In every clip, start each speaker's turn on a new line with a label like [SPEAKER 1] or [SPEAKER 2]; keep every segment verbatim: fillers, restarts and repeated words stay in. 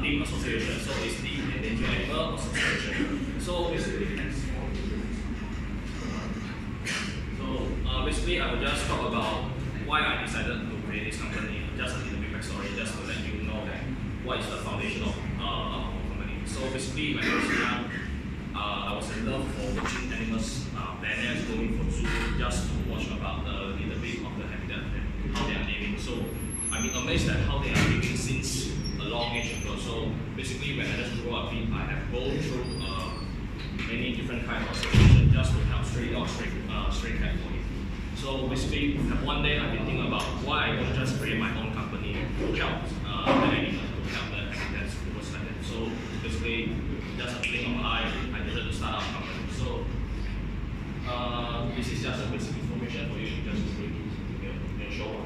[SPEAKER 1] team association. So it's the Endangered Animal Association. So basically, so uh, basically, I will just talk about why I decided to create this company. Just a little bit backstory, just to let you know that what is the foundation of uh, our company. So basically, when I was young, uh, I was in love for watching animals, uh, bananas going for zoo, just to watch about the little bit of the habitat and how they are living. So I've been amazed at how they are living since a long age ago. So basically, when I just grew up, I have gone through uh, many different kinds of associations just to help stray dogs, stray, uh, stray cat for it. So basically, one day I've been thinking about why I don't just create my own company to help uh, the animals, to help the habitats, towards like that. So basically, just a blink of an eye, I decided to start up a company. So uh, this is just a basic information for you, just to you know, show.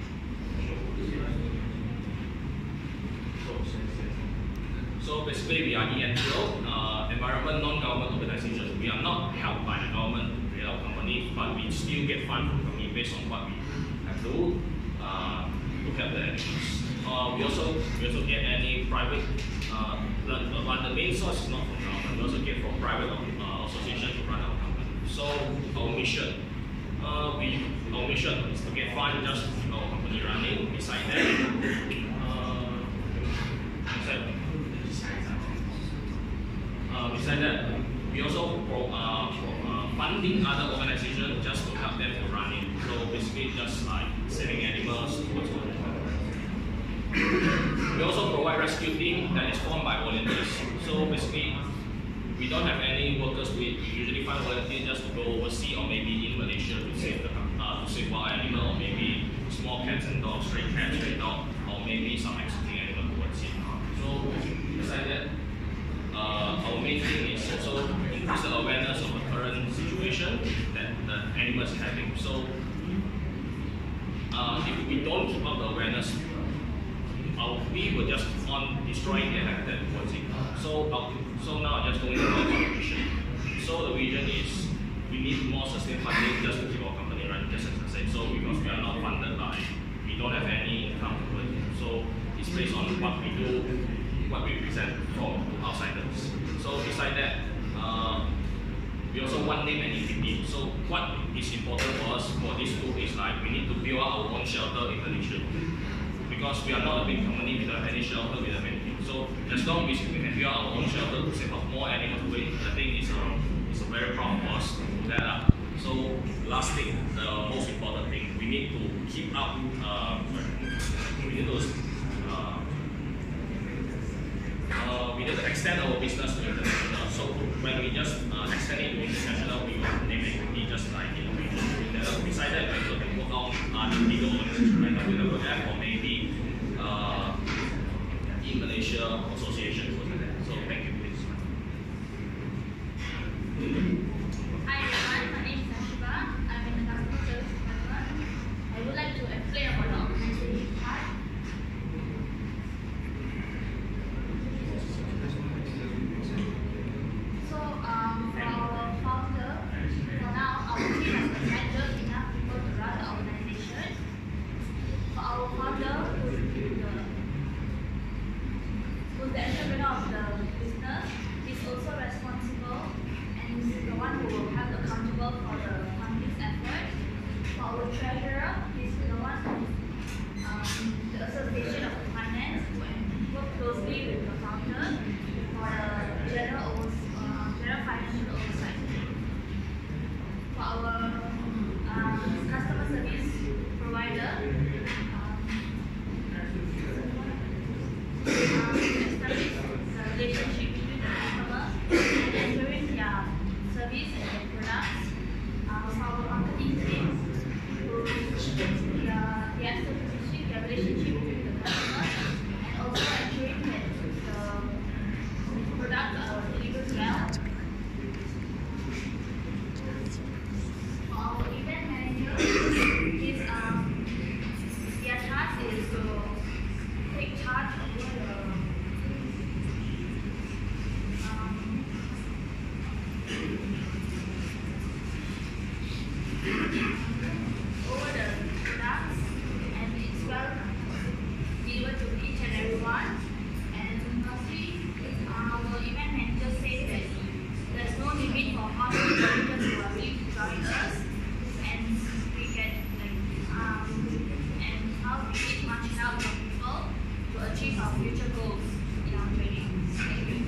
[SPEAKER 1] So basically, we are E N G O, uh, Environment Non-Government Organization. We are not helped by the government to create our company, but we still get funds from the company based on what we have to do uh, to help the animals. Uh, we also we also get any private, uh, but the main source is not from government. We also get from private uh, association to run our company. So our mission, uh, we our mission is to get funds just to keep our company running. Besides that, uh, besides, Uh, besides that, we also pro, uh, pro, uh, funding other organizations just to help them to run it. So basically, just like saving animals towards all. We also provide rescue team that is formed by volunteers. So basically, we don't have any workers. We, we usually find volunteers just to go overseas or maybe in Malaysia to save the uh, to save wild animal, or maybe small cats and dogs, stray cats, stray dog, or maybe some exotic animal towards it. So besides that. Uh, our main thing is also increase the awareness of the current situation that the animals are having. So, uh, if we don't keep up the awareness, uh, we will just keep on destroying their habitat towards it. So, uh, so now I'm just going about our vision. So the vision is we need more sustained funding just to keep our company running, just as I said. So because we are not funded by, we don't have any income towards it. So it's based on what we do, what we present for outsiders. So besides that, uh, we also want name and equity. So what is important for us for this group is like we need to build our own shelter in Malaysia. Because we are not a big company, we don't have any shelter, we don't have anything. So as long as we can build our own shelter to save up more animals away, I think it's a, it's a very proud for us to do that up. So last thing, the most important thing, we need to keep up, uh, we need to uh, Uh, we need to extend our business to international. So when we just uh, extend it to international, we will name it we just like innovation. Besides that, we will work on other legal organizations like the W W F or maybe uh, in Malaysia association. So thank you, please.
[SPEAKER 2] Hi everyone, my name is Ashiba. I'm in the customer service department. I would like to explain about the organization part. The entrepreneur of the business is also responsible and is the one who will have accountable for the company's effort. For our treasurer, he's the one who um, the association of finance who work closely with the founder for the general, uh, general financial oversight. For our um, customer service provider, um, establish the relationship between the customer and ensuring their service and their products. Uh, for our marketing team, we are future goals in our training. Thank you.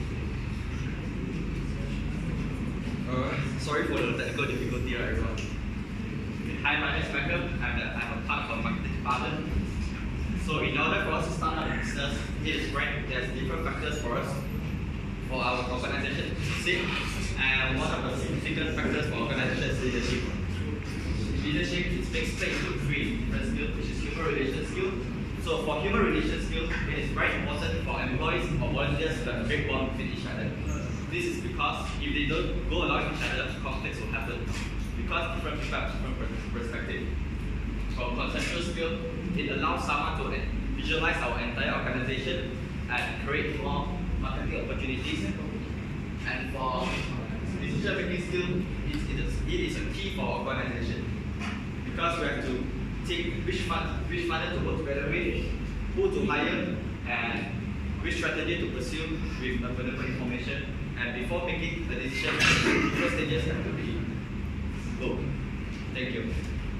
[SPEAKER 3] Uh, sorry for the technical difficulty, right, everyone? Hi, my name is Michael. I'm, the, I'm a part of the marketing department. So in order for us to start our business, it is right, there's different factors for us, for our organization to succeed. And one of the significant factors for organization is leadership. Leadership is based into three different skills, which is human relation skill. So for human relation skills, it is very important for employees or volunteers to have a great bond with each other. This is because if they don't go along with each other, conflicts will happen. Because different people have different perspectives. For conceptual skill, it allows someone to visualize our entire organization and create more marketing opportunities. And for decision making skill, it, it, is, it is a key for organization. Because we have to take which fund, which funder to work together with, who to hire, and which strategy to pursue with available information. And before making the decision, the first stages have to be go. Thank you.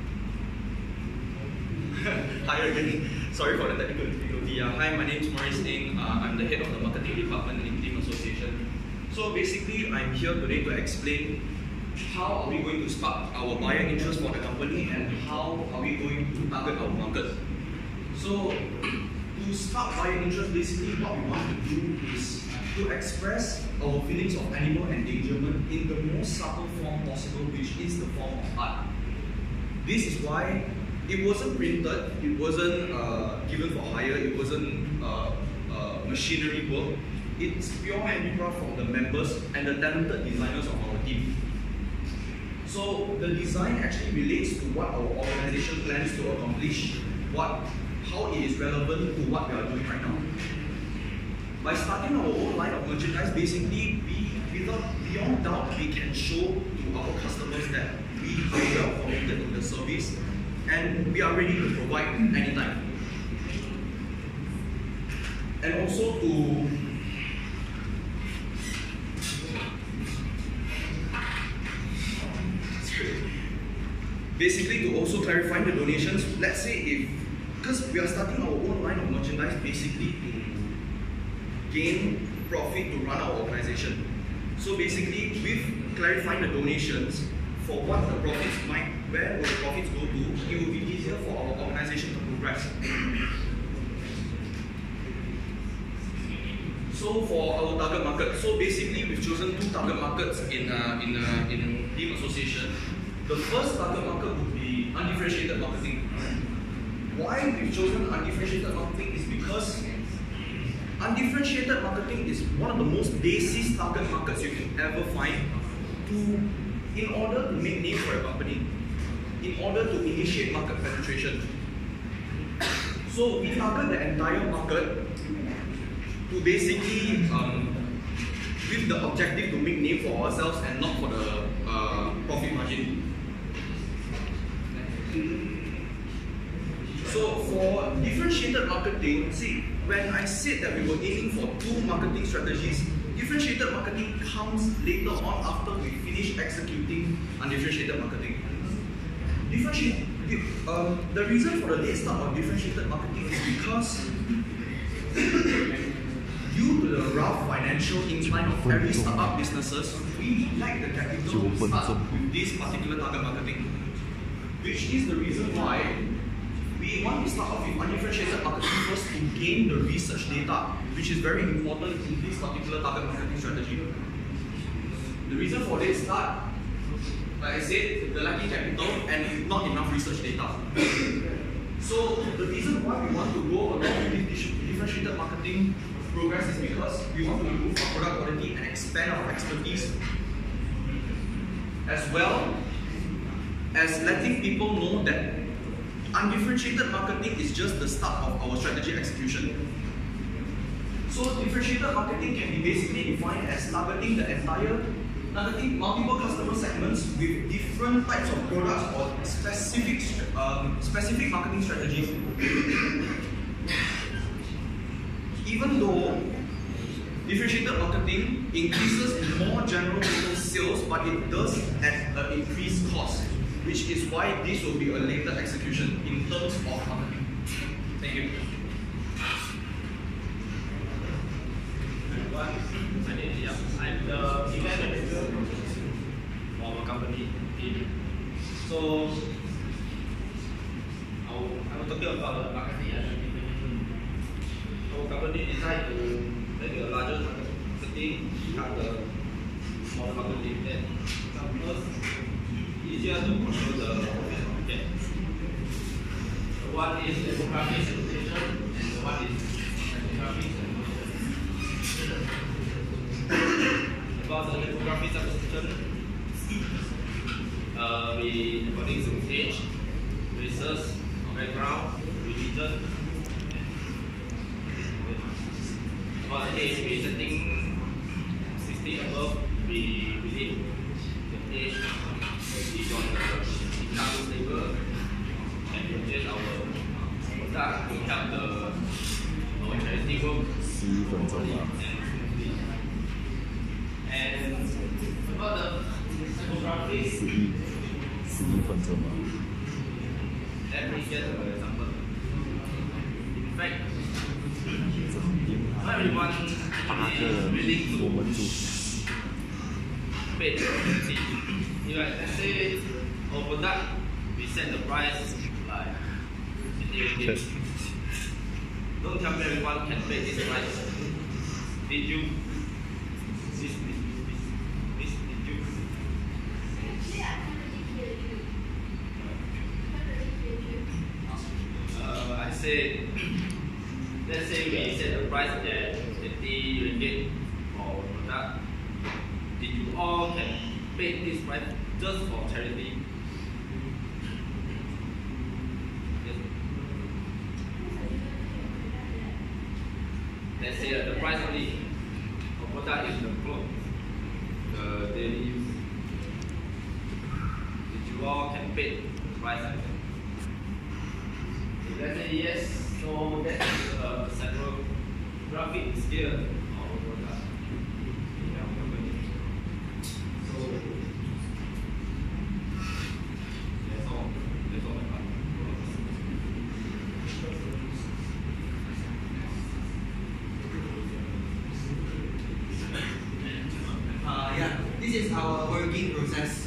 [SPEAKER 4] Hi again. Sorry for the technical difficulty. Uh, hi, my name is Maurice Ng. Uh, I'm the head of the marketing department in Team Association. So basically, I'm here today to explain how are we going to spark our buyer interest for the company and how are we going to target our market. So to spark buyer interest, basically what we want to do is to express our feelings of animal endangerment in the most subtle form possible, which is the form of art. This is why it wasn't printed, it wasn't uh, given for hire, it wasn't uh, uh, machinery work. It's pure handicraft from the members and the talented designers of our team. So the design actually relates to what our organization plans to accomplish, what, how it is relevant to what we are doing right now. By starting our own line of merchandise, basically, we, without, beyond doubt, we can show to our customers that we are well committed to the service and we are ready to provide anytime. And also to basically to also clarify the donations. Let's say if, because we are starting our own line of merchandise basically to gain profit to run our organization. So basically, with clarifying the donations for what the profits might, where will the profits go to, it will be easier for our organization to progress. So for our target market, so basically we've chosen two target markets in uh, in uh, in Team Association. The first target market would be undifferentiated marketing. Why we've chosen undifferentiated marketing is because undifferentiated marketing is one of the most basic target markets you can ever find to, in order to make name for a company, in order to initiate market penetration. So we target the entire market to basically, um, with the objective to make name for ourselves and not for the uh, profit margin. So for differentiated marketing, see, when I said that we were aiming for two marketing strategies, differentiated marketing comes later on after we finish executing undifferentiated marketing. Differentiate, um, the reason for the late start of differentiated marketing is because due to the rough financial incline of every startup businesses, we lack the capital to start with this particular target marketing. Which is the reason why we want to start off with undifferentiated marketing first to gain the research data, which is very important in this particular target marketing strategy. The reason for this start, like I said, the lacking capital and not enough research data. So the reason why we want to go along with this differentiated marketing progress is because we want to improve our product quality and expand our expertise, as well as letting people know that undifferentiated marketing is just the start of our strategy execution. So differentiated marketing can be basically defined as targeting the entire, targeting multiple customer segments with different types of products or specific, um, specific marketing strategies. Even though differentiated marketing increases more general total sales, but it does at an increased cost, which is why this will be a later execution in terms of marketing. Thank you.
[SPEAKER 1] everyone. My name is Yap. I'm the event manager for our company team. So, I will, I will talk about the marketing and our company decided to make a larger marketing and the smaller marketing that customers easier to control the market. One is demographic segmentation and one is demographic segmentation. About the demographic segmentation, uh, we according to age, races, background, religion. About the age, we setting sixty above. We believe the age is on the income level and purchase our product to help the our charity work. And about the demographics, let me get an example. In fact, not everyone is willing to pay the fee. If like, let's say our product, we set the price like fifty. Don't tell me everyone can pay this price. Did you? This, this, this, this, did you?
[SPEAKER 2] Actually, I can't really hear you. I can't really hear you.
[SPEAKER 1] Uh, I say, let's say we set the price at fifty ringgit for our product. Did you all can pay this price just for charity? Yes. Let's say uh, the price only our product is the clothes, the daily use. Did you all can pay the price like that? If let's say yes, so that is a several graphic scale of our product in our company. So that's all. That's all about it.
[SPEAKER 5] Uh, yeah, this is our working process.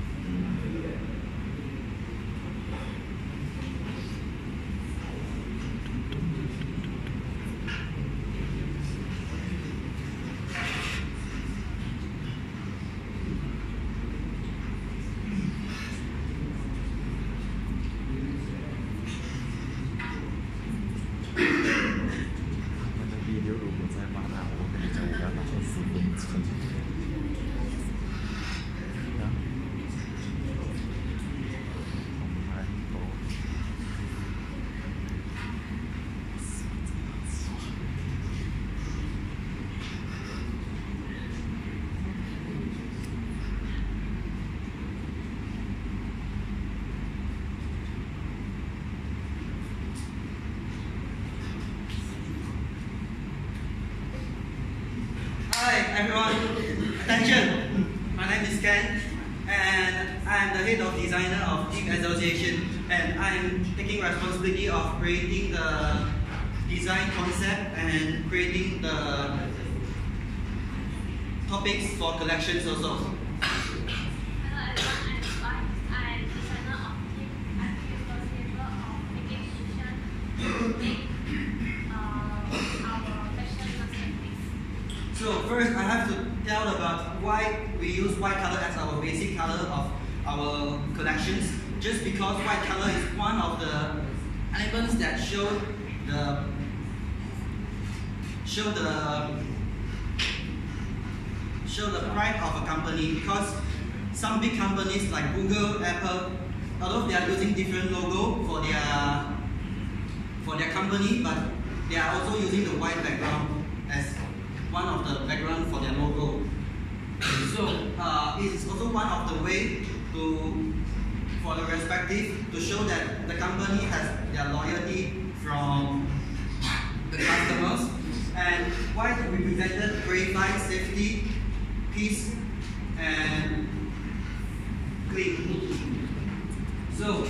[SPEAKER 5] Hi everyone, attention! My name is Ken and I'm the head of designer of Team Association, and I'm taking responsibility of creating the design concept and creating the topics for collections also.
[SPEAKER 2] Hello everyone, I'm Swan. I'm designer of Team. I'm responsible of making decisions to make uh, our fashion masterpiece.
[SPEAKER 5] So first I have to tell about why we use white color as our basic color of our collections. Just because white color is one of the elements that show the show the show the pride of a company, because some big companies like Google, Apple, although they are using different logo for their for their company, but they are also using the white background as one of the background for their logo. So uh, it is also one of the way to for the respective to show that the company has their loyalty from the customers. And white represented verify, safety, peace, and clean. So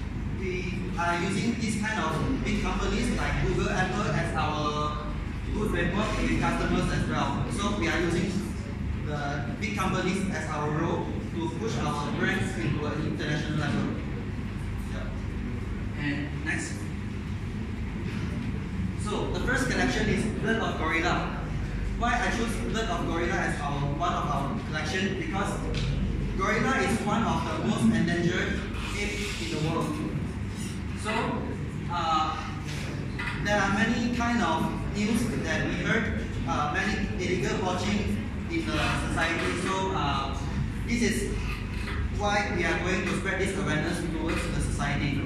[SPEAKER 5] we are using these kind of big companies like Google, Apple as our good framework with customers as well. So we are using the big companies as our role to push our brands into an international level. Yeah. And next. So the first collection is Blood of Gorilla. Why I choose Blood of Gorilla as our one of our collection? Because gorilla is one of the most endangered apes in the world. So uh, there are many kind of news that we heard, uh, many illegal poaching in the society. So uh, this is why we are going to spread this awareness towards the society.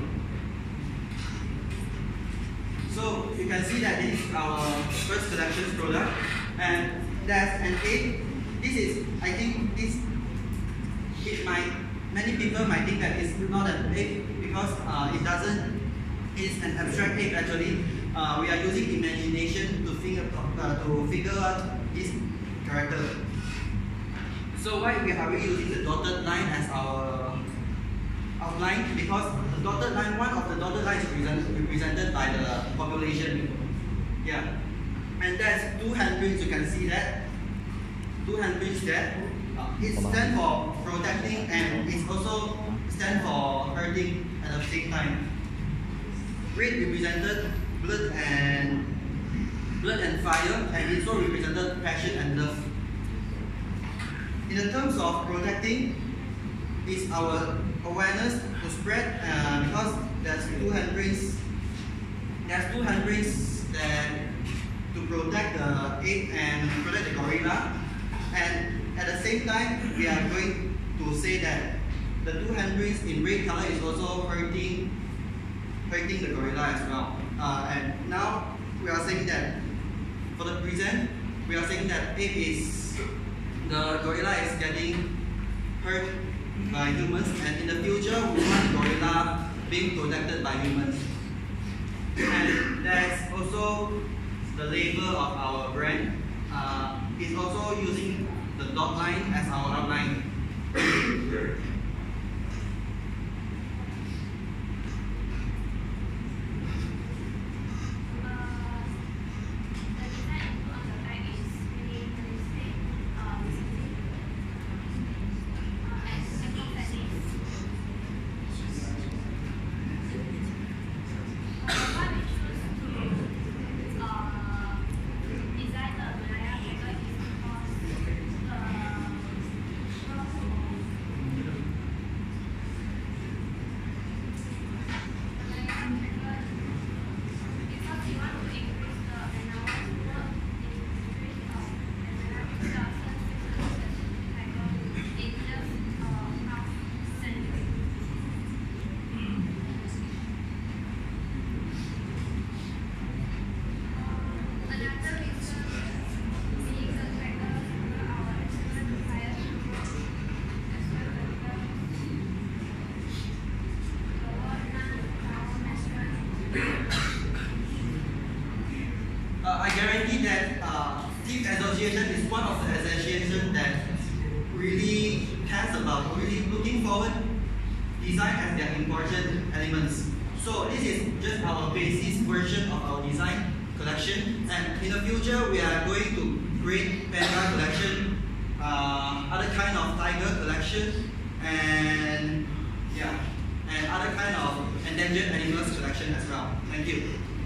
[SPEAKER 5] So you can see that this is our first collections product, and there's an ape. This is, I think, this it might many people might think that it's not an ape because uh, it doesn't. It's an abstract ape actually. Uh, we are using imagination to figure uh, to figure out this character. So why we are we using the dotted line as our outline? Because the dotted line, one of the dotted lines is represent, represented by the population. Yeah, and that's two handprints. You can see that two handprints there. Uh, it stands for protecting and it also stands for hurting at the same time. Red represented blood and blood and fire, and it also represented passion and love. In the terms of protecting, is our awareness to spread uh, because there's two handprints. There's two handprints that to protect the ape and protect the gorilla, and at the same time we are going to say that the two handprints in red color is also hurting, hurting the gorilla as well. Uh, and now we are saying that for the present, we are saying that ape is the gorilla is getting hurt by humans, and in the future we want gorilla being protected by humans. And there's also the label of our brand. Uh, it's also using the dot line as our outline. I guarantee that uh, Thief Association is one of the associations that really cares about, really looking forward design as their important elements. So this is just our basis version of our design collection, and in the future we are going to create panda collection, uh, other kind of tiger collection, and yeah, and other kind of endangered animals collection as well. Thank you.